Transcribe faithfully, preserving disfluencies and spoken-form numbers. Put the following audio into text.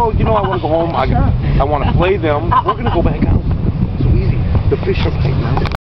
oh, you know, I want to go home. I, I want to play them. We're going to go back out. So easy. The fish are biting now.